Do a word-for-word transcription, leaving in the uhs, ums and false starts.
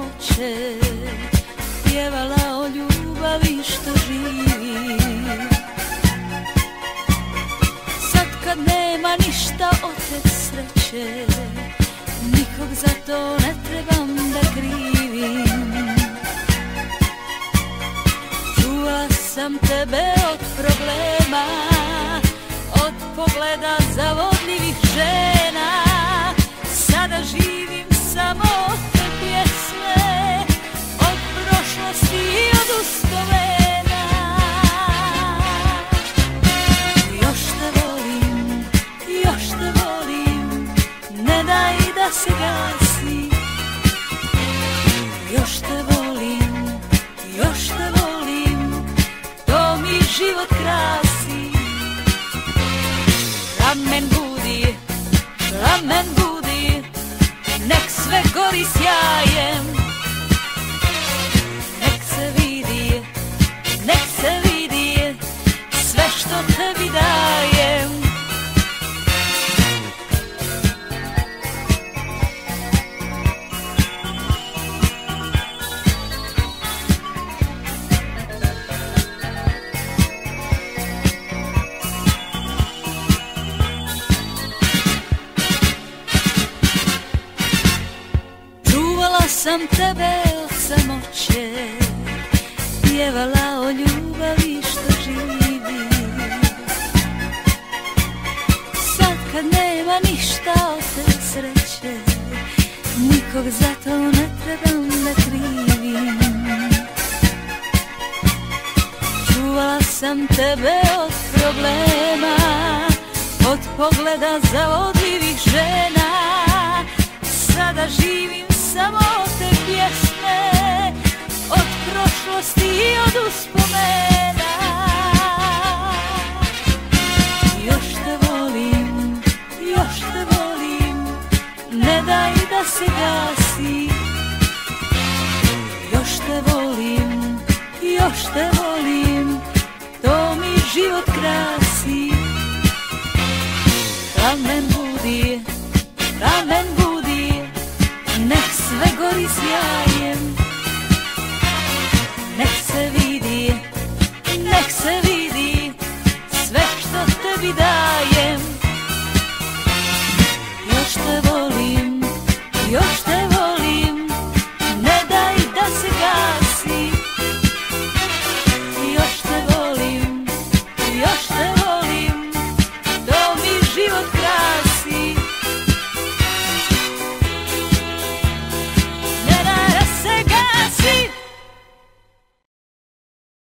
samoće, pjevala o ljubavi što živi. Sad kad nema ništa od te sreće, nikog za to ne trebam da krivim. Čuvala sam tebe od problema, od pogleda zavodljivih žena. Sada živim samo od te pjesme, od prošlosti i od uspomena. Još te volim, još te volim, ne daj da se gasi. Još te volim, još te volim, to mi život krasi. Plamen budi, plamen budi, nek sve gori sjajem. Nek se vidi, nek se vidi, sve što tebi dajem. Sam tebe od samoće, pjevala o ljubavi što živi. Sad kad nema ništa od te sreće, nikog za to ne trebam da krivim. Čuvala sam tebe od problema, od pogleda zavodljivih žena. Sada živim samo od te pjesme, od prošlosti i od uspomena. Još te volim, još te volim, ne daj da se gasi. Još te volim, još te volim, to mi život krasi. Plamen budi, plamen budi, nek sve gori sjajem.